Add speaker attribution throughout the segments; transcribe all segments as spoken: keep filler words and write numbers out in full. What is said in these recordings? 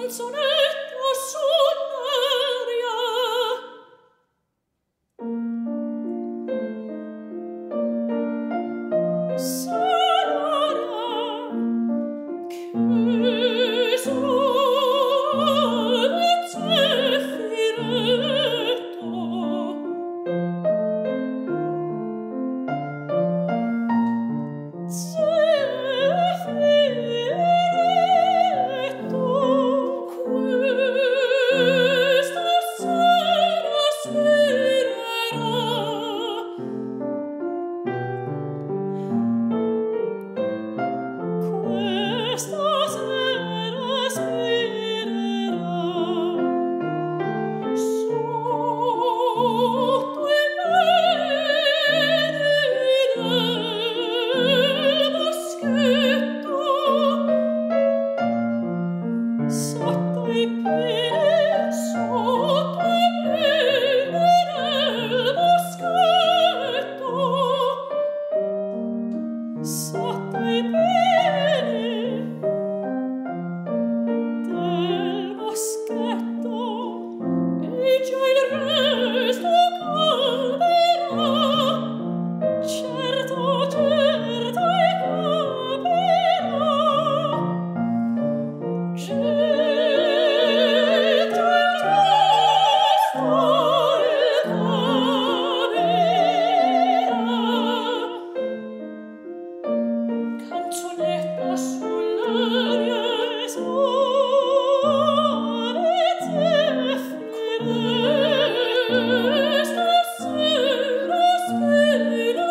Speaker 1: Canzonetta sull'aria. Sonora che suona zeffiretto. Zeffiretto, questa sera spirerà. Questa sera spirerà sotto i peli del boschetto, sotto i peli, sotto i peli del boschetto, sotto i peli del boschetto, e già il resto calmerà. Certo, certo, e capirà. Certo, il resto e capirà. Canzonetta sull'aria e suave zeffire, stasera spirerà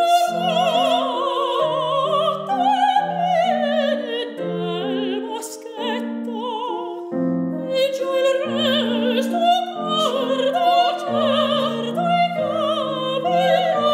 Speaker 1: sotto i peli del boschetto, e già il resto guarda, certo, e capirà,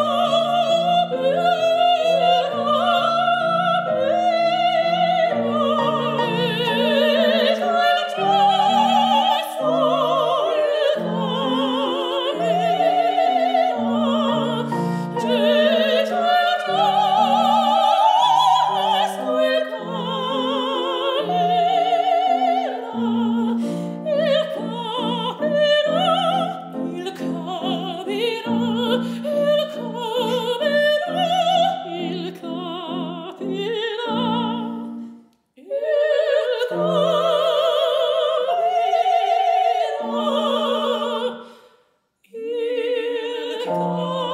Speaker 1: Oh